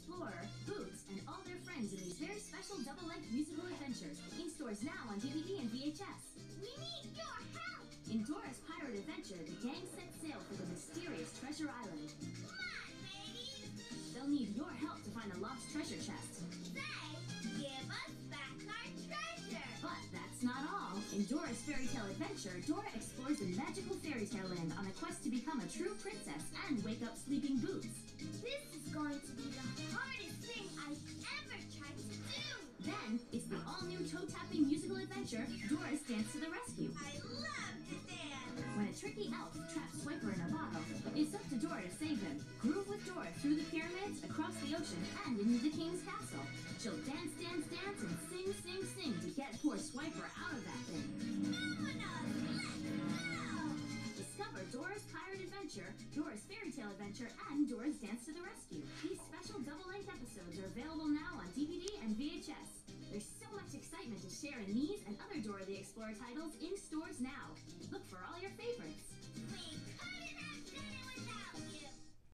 Explorer, Boots, and all their friends in these very special double-length musical adventures in stores now on DVD and VHS. We need your help! In Dora's Pirate Adventure, the gang sets sail for the mysterious Treasure Island. Come on, ladies! They'll need your help to find the lost treasure chest. Say, give us back our treasure! But that's not all. In Dora's Fairy Tale Adventure, Dora explores the magical fairy tale land on a quest to become a true princess and wake up sleeping Boots. This is going to be the hardest thing I've ever tried to do! Then, it's the all-new toe-tapping musical adventure, Dora's Dance to the Rescue. I love to dance! When a tricky elf traps Swiper in a bottle, it's up to Dora to save him. Groove with Dora through the pyramids, across the ocean, and into the king's castle. She'll dance, dance, dance, and sing, sing, sing to get poor Swiper out of that thing. Vamonos! Let's go! Discover Dora's Pirate Adventure, Dora's Fairy Tale Adventure, and Dora's Dance to the Rescue. These special double-length episodes are available now on DVD and VHS. There's so much excitement to share in these and other Dora the Explorer titles in stores now. Look for